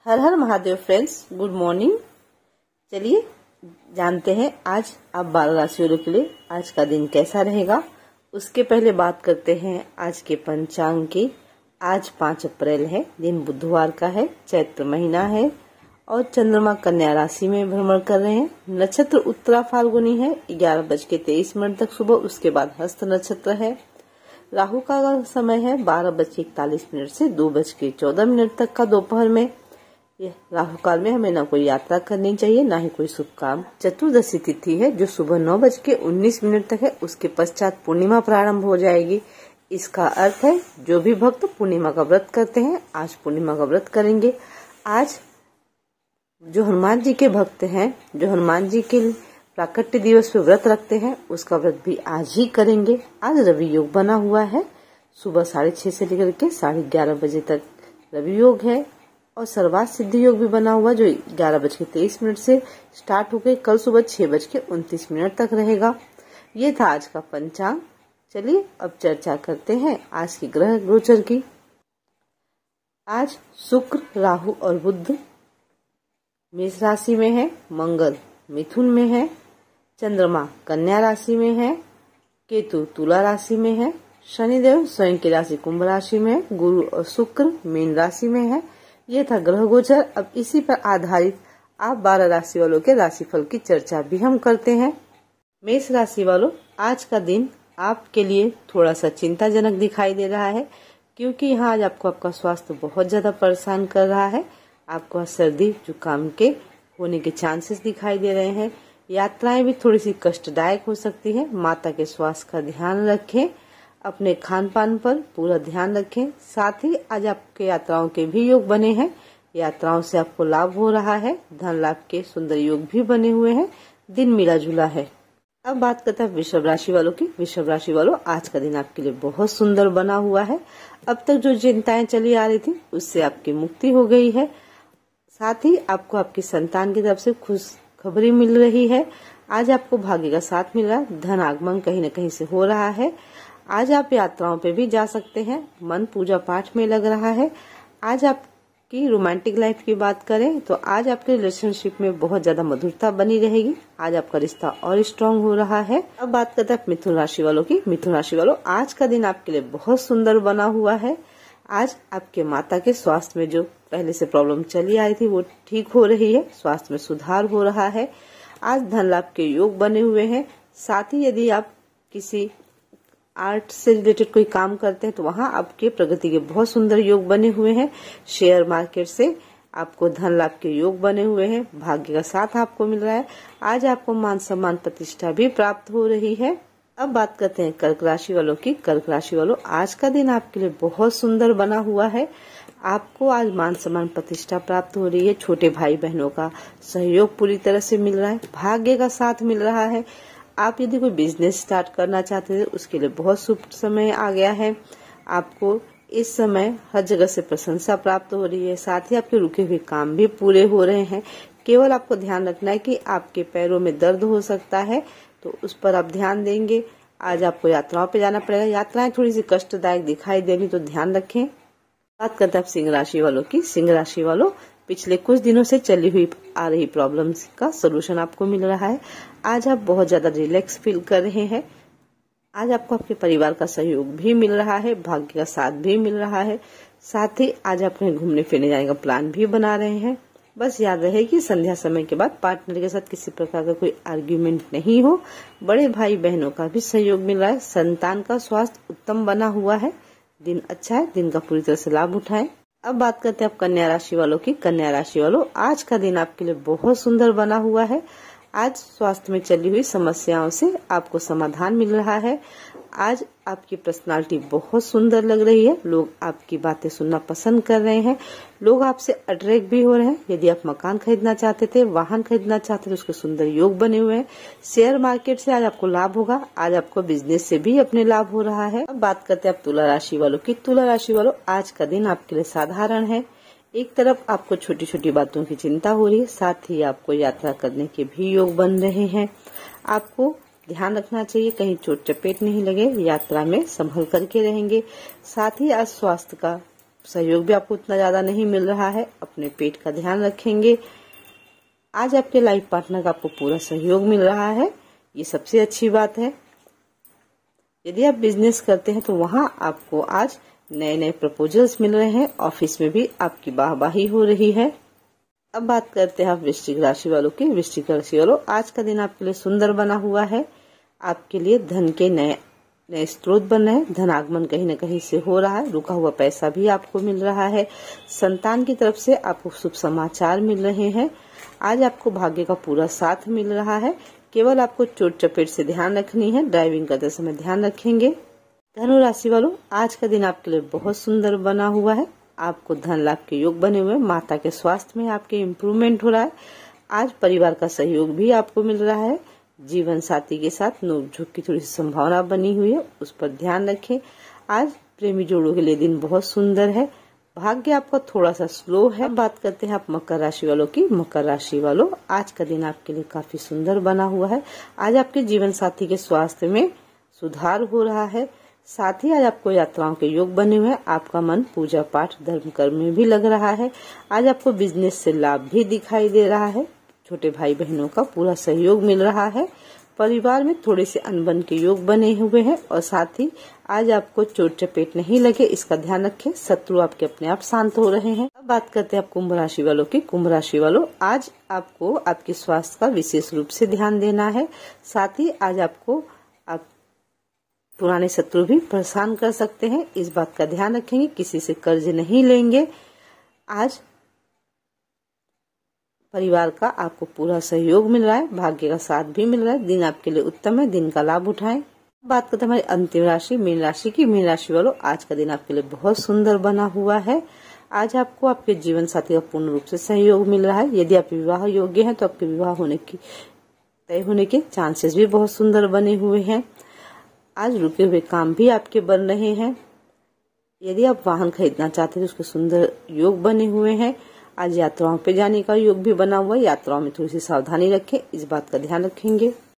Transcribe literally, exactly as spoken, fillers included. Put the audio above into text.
हर हर Mahadev friends, good morning. चलिए जानते हैं आज आप बारह राशि वालों के लिए आज का दिन कैसा रहेगा। उसके पहले बात करते हैं आज के पंचांग की। आज पाँच अप्रैल है, दिन बुधवार का है, चैत्र महीना है और चंद्रमा कन्या राशि में भ्रमण कर रहे हैं। नक्षत्र उत्तरा फाल्गुनी है, ग्यारह बज के तेईस मिनट तक सुबह, उसके बाद हस्त नक्षत्र है। राहु का समय है बारह बज के इकतालीस मिनट से दो बज के चौदह मिनट तक का दोपहर में। ये राहु काल में हमें न कोई यात्रा करनी चाहिए, न ही कोई शुभ काम। चतुर्दशी तिथि है जो सुबह नौ बज के उन्नीस मिनट तक है, उसके पश्चात पूर्णिमा प्रारंभ हो जाएगी। इसका अर्थ है जो भी भक्त पूर्णिमा का व्रत करते हैं आज पूर्णिमा का व्रत करेंगे। आज जो हनुमान जी के भक्त हैं, जो हनुमान जी के प्राकट्य दिवस पे व्रत रखते हैं, उसका व्रत भी आज ही करेंगे। आज रवि योग बना हुआ है, सुबह साढ़े छह से लेकर के साढ़े ग्यारह बजे तक रवि योग है और सर्वार्थ सिद्धि योग भी बना हुआ जो ग्यारह बज के तेईस मिनट से स्टार्ट होकर कल सुबह छह बज के उनतीस मिनट तक रहेगा। ये था आज का पंचांग। चलिए अब चर्चा करते हैं आज की ग्रह गोचर की। आज शुक्र, राहु और बुध मेष राशि में है, मंगल मिथुन में है, चंद्रमा कन्या राशि में है, केतु तुला राशि में है, शनिदेव स्वयं की राशि कुंभ राशि में है, गुरु और शुक्र मीन राशि में है। ये था ग्रह गोचर। अब इसी पर आधारित आप बारह राशि वालों के राशिफल की चर्चा भी हम करते हैं। मेष राशि वालों, आज का दिन आपके लिए थोड़ा सा चिंताजनक दिखाई दे रहा है, क्योंकि यहाँ आज आपको आपका स्वास्थ्य बहुत ज्यादा परेशान कर रहा है। आपको सर्दी जुकाम के होने के चांसेस दिखाई दे रहे हैं। यात्राएं भी थोड़ी सी कष्टदायक हो सकती है। माता के स्वास्थ्य का ध्यान रखें, अपने खान पान पर पूरा ध्यान रखें। साथ ही आज आपके यात्राओं के भी योग बने हैं, यात्राओं से आपको लाभ हो रहा है। धन लाभ के सुंदर योग भी बने हुए हैं, दिन मिला जुला है। अब बात करते हैं वृषभ राशि वालों की। वृषभ राशि वालों, आज का दिन आपके लिए बहुत सुंदर बना हुआ है। अब तक जो चिंताएं चली आ रही थी उससे आपकी मुक्ति हो गई है। साथ ही आपको आपकी संतान की तरफ से खुश खबरी मिल रही है। आज आपको भाग्य का साथ मिल रहा है, धन आगमन कहीं न कहीं से हो रहा है। आज आप यात्राओं पे भी जा सकते हैं, मन पूजा पाठ में लग रहा है। आज आपकी रोमांटिक लाइफ की बात करें तो आज आपके रिलेशनशिप में बहुत ज्यादा मधुरता बनी रहेगी। आज आपका रिश्ता और स्ट्रांग हो रहा है। अब बात करते हैं मिथुन राशि वालों की। मिथुन राशि वालों, आज का दिन आपके लिए बहुत सुंदर बना हुआ है। आज आपके माता के स्वास्थ्य में जो पहले से प्रॉब्लम चली आई थी वो ठीक हो रही है, स्वास्थ्य में सुधार हो रहा है। आज धन लाभ के योग बने हुए हैं। साथ ही यदि आप किसी आर्ट से रिलेटेड कोई काम करते हैं तो वहां आपके प्रगति के बहुत सुंदर योग बने हुए हैं। शेयर मार्केट से आपको धन लाभ के योग बने हुए हैं, भाग्य का साथ आपको मिल रहा है। आज आपको मान सम्मान प्रतिष्ठा भी प्राप्त हो रही है। अब बात करते हैं कर्क राशि वालों की। कर्क राशि वालों, आज का दिन आपके लिए बहुत सुंदर बना हुआ है। आपको आज मान सम्मान प्रतिष्ठा प्राप्त हो रही है। छोटे भाई बहनों का सहयोग पूरी तरह से मिल रहा है, भाग्य का साथ मिल रहा है। आप यदि कोई बिजनेस स्टार्ट करना चाहते थे उसके लिए बहुत शुभ समय आ गया है। आपको इस समय हर जगह से प्रशंसा प्राप्त हो रही है। साथ ही आपके रुके हुए काम भी पूरे हो रहे हैं। केवल आपको ध्यान रखना है कि आपके पैरों में दर्द हो सकता है तो उस पर आप ध्यान देंगे। आज आपको यात्राओं पे जाना पड़ेगा, यात्राएं थोड़ी सी कष्टदायक दिखाई देंगी तो ध्यान रखें। बात करते हैं सिंह राशि वालों की। सिंह राशि वालों, पिछले कुछ दिनों से चली हुई आ रही प्रॉब्लम्स का सोल्यूशन आपको मिल रहा है। आज आप बहुत ज्यादा रिलैक्स फील कर रहे हैं। आज आपको आपके परिवार का सहयोग भी मिल रहा है, भाग्य का साथ भी मिल रहा है। साथ ही आज आप कहीं घूमने फिरने जाने का प्लान भी बना रहे हैं। बस याद रहे कि संध्या समय के बाद पार्टनर के साथ किसी प्रकार का कोई आर्ग्यूमेंट नहीं हो। बड़े भाई बहनों का भी सहयोग मिल रहा है। संतान का स्वास्थ्य उत्तम बना हुआ है। दिन अच्छा है, दिन का पूरी तरह से लाभ उठाएं। अब बात करते हैं आप कन्या राशि वालों की। कन्या राशि वालों, आज का दिन आपके लिए बहुत सुंदर बना हुआ है। आज स्वास्थ्य में चली हुई समस्याओं से आपको समाधान मिल रहा है। आज आपकी पर्सनालिटी बहुत सुंदर लग रही है। लोग आपकी बातें सुनना पसंद कर रहे हैं। लोग आपसे अट्रैक्ट भी हो रहे हैं। यदि आप मकान खरीदना चाहते थे, वाहन खरीदना चाहते थे, उसके सुंदर योग बने हुए हैं। शेयर मार्केट से आज आपको लाभ होगा। आज आपको बिजनेस से भी अपने लाभ हो रहा है। अब बात करते हैं आप तुला राशि वालों की। तुला राशि वालों, आज का दिन आपके लिए साधारण है। एक तरफ आपको छोटी छोटी बातों की चिंता हो रही है, साथ ही आपको यात्रा करने के भी योग बन रहे हैं। आपको ध्यान रखना चाहिए कहीं चोट चपेट नहीं लगे, यात्रा में संभल करके रहेंगे। साथ ही आज स्वास्थ्य का सहयोग भी आपको उतना ज्यादा नहीं मिल रहा है। अपने पेट का ध्यान रखेंगे। आज आपके लाइफ पार्टनर का आपको पूरा सहयोग मिल रहा है, ये सबसे अच्छी बात है। यदि आप बिजनेस करते हैं तो वहां आपको आज नए नए प्रपोजल्स मिल रहे हैं। ऑफिस में भी आपकी वाहवाही हो रही है। अब बात करते हैं आप वृश्चिक राशि वालों की। वृश्चिक राशि वालों, आज का दिन आपके लिए सुंदर बना हुआ है। आपके लिए धन के नए नए स्रोत बन रहे हैं। धन आगमन कहीं न कहीं से हो रहा है। रुका हुआ पैसा भी आपको मिल रहा है। संतान की तरफ से आपको शुभ समाचार मिल रहे हैं। आज आपको भाग्य का पूरा साथ मिल रहा है। केवल आपको चोट चपेट से ध्यान रखनी है। ड्राइविंग करते समय ध्यान रखेंगे। धनु राशि वालों, आज का दिन आपके लिए बहुत सुंदर बना हुआ है। आपको धन लाभ के योग बने हुए। माता के स्वास्थ्य में आपके इम्प्रूवमेंट हो रहा है। आज परिवार का सहयोग भी आपको मिल रहा है। जीवन साथी के साथ नोकझोंक की थोड़ी सी संभावना बनी हुई है, उस पर ध्यान रखें। आज प्रेमी जोड़ों के लिए दिन बहुत सुंदर है। भाग्य आपका थोड़ा सा स्लो है। बात करते हैं आप मकर राशि वालों की। मकर राशि वालों, आज का दिन आपके लिए काफी सुंदर बना हुआ है। आज आपके जीवन साथी के स्वास्थ्य में सुधार हो रहा है। साथ ही आज आपको यात्राओं के योग बने हुए हैं। आपका मन पूजा पाठ धर्म कर्म में भी लग रहा है। आज आपको बिजनेस से लाभ भी दिखाई दे रहा है। छोटे भाई बहनों का पूरा सहयोग मिल रहा है। परिवार में थोड़े से अनबन के योग बने हुए हैं और साथ ही आज आपको चोट चपेट नहीं लगे, इसका ध्यान रखें। शत्रु आपके अपने आप शांत हो रहे हैं। अब बात करते हैं आप कुंभ राशि वालों की। कुंभ राशि वालों, आज आपको आपके स्वास्थ्य का विशेष रूप से ध्यान देना है। साथ ही आज आपको आप पुराने शत्रु भी परेशान कर सकते हैं, इस बात का ध्यान रखेंगे। किसी से कर्ज नहीं लेंगे। आज परिवार का आपको पूरा सहयोग मिल रहा है। भाग्य का साथ भी मिल रहा है। दिन आपके लिए उत्तम है। दिन का लाभ उठाएं। बात करते हैं हमारी अंतिम राशि मीन राशि की। मीन राशि वालों, आज का दिन आपके लिए बहुत सुंदर बना हुआ है। आज आपको आपके जीवन साथी का पूर्ण रूप से सहयोग मिल रहा है। यदि आप विवाह योग्य हैं तो आपके विवाह होने की तय होने के चांसेस भी बहुत सुंदर बने हुए हैं। आज रुके हुए काम भी आपके बन रहे हैं। यदि आप वाहन खरीदना चाहते हैं तो उसके सुंदर योग बने हुए हैं। आज यात्राओं पे जाने का योग भी बना हुआ है। यात्राओं में थोड़ी सी सावधानी रखें, इस बात का ध्यान रखेंगे।